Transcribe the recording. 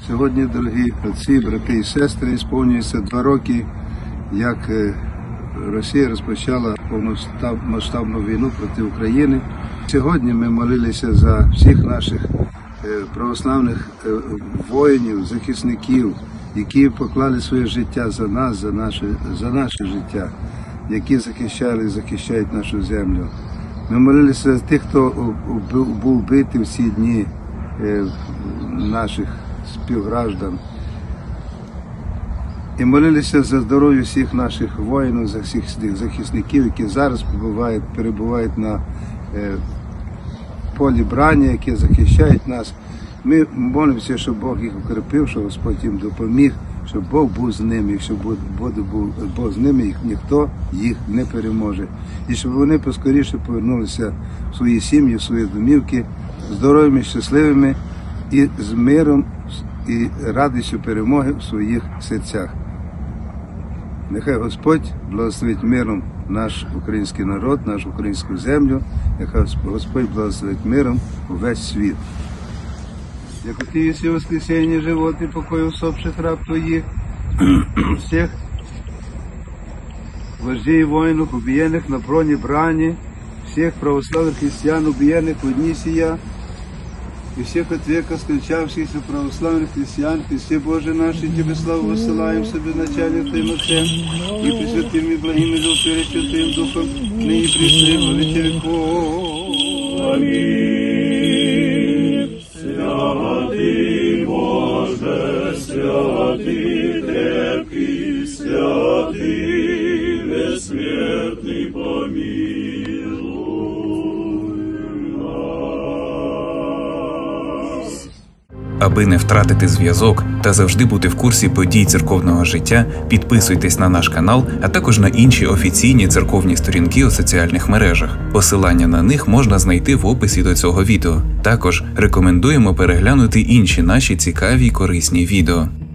Сьогодні, дорогі отці, брати і сестри, сповнюється 2 роки, як Росія розпочала повномасштабну війну проти України. Сьогодні ми молилися за всіх наших православних воїнів, захисників, які поклали своє життя за нас, за наше життя, які захищали і захищають нашу землю. Ми молилися за тих, хто був вбитий в ці дні, наших співграждан. І молилися за здоров'я всіх наших воїнів, за всіх захисників, які зараз перебувають на полі брані, які захищають нас. Ми молимося, щоб Бог їх укріпив, щоб Господь їм допоміг, щоб Бог був з ними. Якщо буде Бог з ними, ніхто їх не переможе. І щоб вони поскоріше повернулися в свої сім'ї, в свої домівки, здоровими, щасливими і з миром і радістю перемоги в своїх серцях. Нехай Господь благословить миром наш український народ, нашу українську землю, нехай Господь благословить миром увесь світ. Як у Ти єси воскресенье живот и покой усопших раб Твоих, всех вождей и воинов, убиенных на броне брани, всех православных христиан, убиенных в дни сия, и всех от века скончавшихся православных христиан, Христе Боже наши, Тебе славу высылаем себе начальник Твоим Отцем, и пресвятым и благим и животворящим Духом, ныне и присно и во веки веков. Аминь. Святый Боже, святый крепкий, святый бессмертный, помилуй нас. Аби не втратити зв'язок та завжди бути в курсі подій церковного життя, підписуйтесь на наш канал, а також на інші офіційні церковні сторінки у соціальних мережах. Посилання на них можна знайти в описі до цього відео. Також рекомендуємо переглянути інші наші цікаві й корисні відео.